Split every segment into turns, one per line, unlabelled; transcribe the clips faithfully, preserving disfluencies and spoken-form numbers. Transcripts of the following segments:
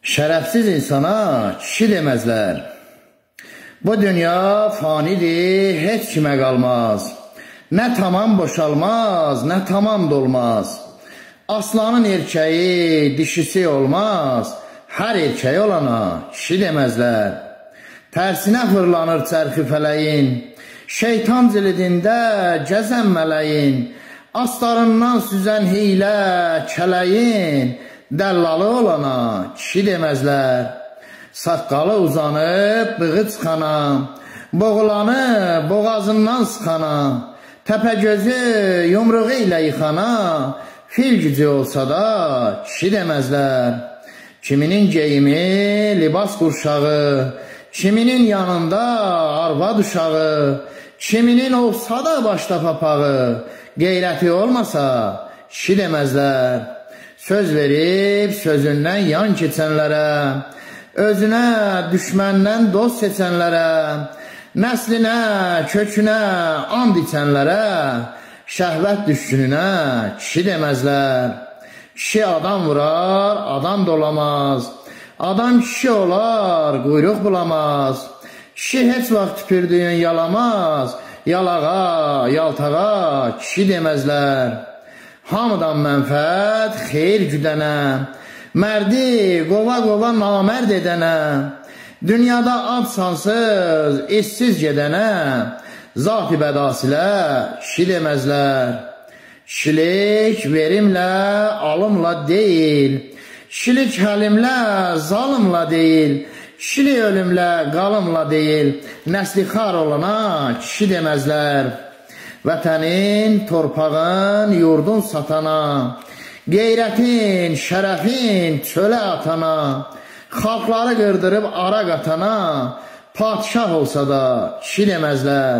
Şərəfsiz insana kişi deməzlər. Bu dünya fanidir, heç kimə qalmaz. Nə tamam boşalmaz, nə tamam dolmaz. Aslanın erkəyi, dişisi olmaz. Hər erkəyi olana kişi deməzlər. Tərsinə fırlanır çərxi fələyin, şeytan zilidində gəzən mələyin, astarından süzən hiylə kələyin, dəllalı olana kişi deməzlər. Saqqalı uzanıb bığı çıxana, boğulanı boğazından sıxana, təpəgözü yumruğu ilə yıxana, fil gücü olsa da kişi deməzlər. Kiminin geyimi libas qurşağı, kiminin yanında arvad uşağı, kiminin olsa da başda papağı, qeyrəti olmasa kişi deməzlər. Söz verib sözündən yan keçənlərə, özünə düşməndən dost seçənlərə, nəslinə, kökünə and içənlərə, şəhvət düşkününə kişi deməzlər. Kişi adam vurar, adam dolamaz. Adam kişi olar, quyruq bulamaz. Kişi heç vaxt tüpürdüyün yalamaz. Yalağa, yaltağa kişi deməzlər. Hamıdan mənfəət xeyir güdənə, mərdi qova-qova namərd edənə, dünyada ad sansız, işsiz gedənə, zat-ı bədasilə kişi deməzlər. Kişilik verimlə, alımla deyil, kişilik həlimlə, zalımla deyil, kişilik ölümlə, qalımla deyil, nəsli xar olana kişi deməzlər. Vətənin, torpağın, yurdun satana, qeyrətin, şərəfin çölə atana, xalqları qırdırıb ara qatana, padişah olsa da kişi deməzlər.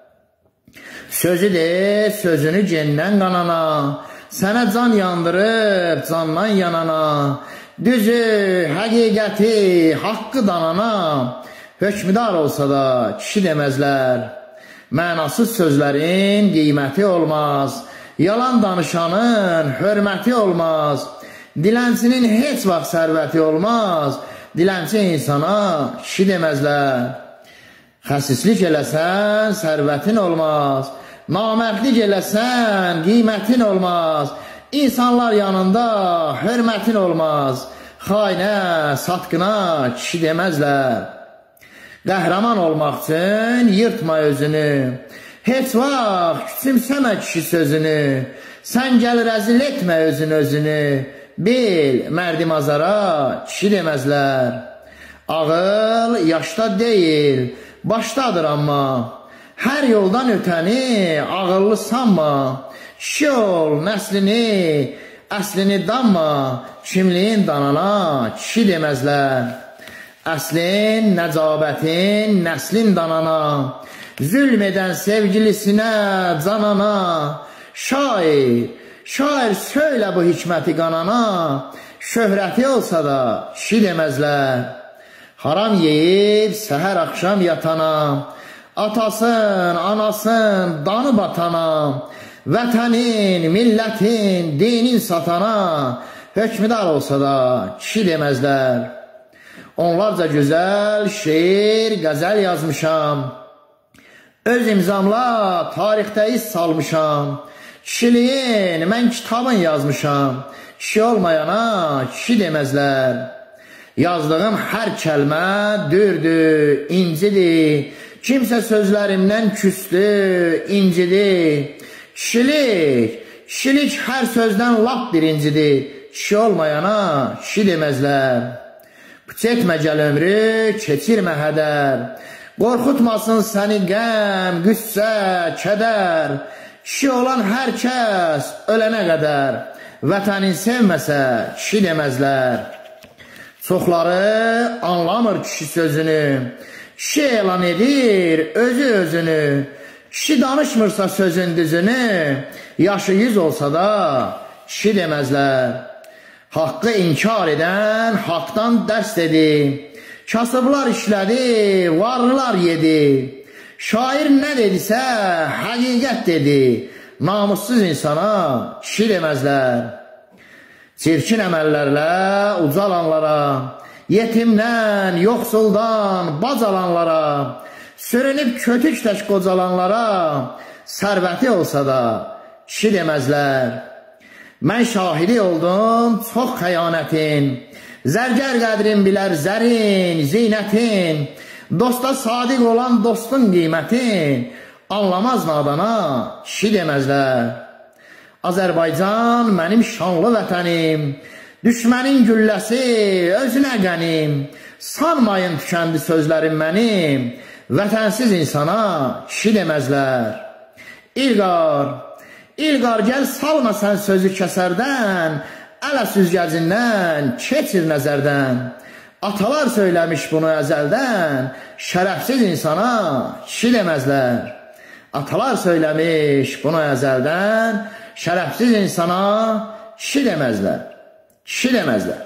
Sözü de, sözünü gendən qanana, sənə can yandırıb candan yanana, düzü, həqiqəti, haqqı danana, hökmüdar olsa da kişi deməzlər. Mənasız sözlərin qiyməti olmaz, yalan danışanın hörməti olmaz, dilənçinin heç vaxt sərvəti olmaz, dilənçi insana kişi deməzlər. Xəsislik eləsən, sərvətin olmaz, namərdlik eləsən, qiymətin olmaz, insanlar yanında hörmətin olmaz, xainə, satqına kişi deməzlər. Qəhrəman olmaq üçün yırtma özünü, heç vaxt küçümsəmə kişi sözünü, sən gəl rəzil etmə özün özünü, bil, mərdim azara kişi deməzlər. Ağıl yaşda deyil, başdadır amma, hər yoldan ötəni ağıllı sanma, kişi ol, nəslini, əslini danma, kimliyin danana kişi deməzlər. Əslin, nəcabətin, nəslin danana, zülm edən sevgilisinə, canana, şair, şair söylə bu hikməti qanana, şöhrəti olsa da kişi deməzlər. Haram yeyib səhər axşam yatana, atasın, anasın, danı batana, vətənin, millətin, dinin satana, hökmüdar olsa da kişi deməzlər. Onlarca gözəl şeir, qəzəl yazmışam, öz imzamla tarixdə iz salmışam, kişiliyin mən kitabın yazmışam, kişi olmayana kişi deməzlər. Yazdığım hər kəlmə dürdür, incidir, kimsə sözlərimdən küstü, incidir. Kişilik, kişilik hər sözdən lap birincidir, kişi olmayana kişi deməzlər. Çetmə gəl ömrü, keçirmə hədər, qorxutmasın səni qəm, qüssə, kədər. Kişi olan hər kəs ölənə qədər, vətənin sevməsə kişi deməzlər. Çoxları anlamır kişi sözünü, kişi elan edir özü özünü, kişi danışmırsa sözün düzünü, yaşı yüz olsa da kişi deməzlər. Haqqı inkar edən haqdan dərs dedi, kasıblar işlədi, varlılar yedi. Şair nə dedisə həqiqət dedi, namussuz insana kişi deməzlər. Çirkin əməllərlə ucalanlara, yetimdən, yoxsuldan, bac alanlara, sürünüb kötük tək qocalanlara, sərvəti olsa da kişi deməzlər. Mən şahidi oldum çox xəyanətin, zərgər qədrin bilər zərin, zinətin, dosta sadiq olan dostun qiymətin, anlamaz nadana kişi deməzlər. Azərbaycan mənim şanlı vətənim, düşmənin gülləsi özünə qənim, sanmayın tükəndi sözlərim mənim, vətənsiz insana kişi deməzlər. İlqar, İlqar gəl salma sən sözü kəsərdən, ələ süzgəcindən keçir nəzərdən. Atalar söyləmiş bunu əzəldən, şərəfsiz insana kişi deməzlər. Atalar söyləmiş bunu əzəldən, şərəfsiz insana kişi deməzlər. Kişi deməzlər.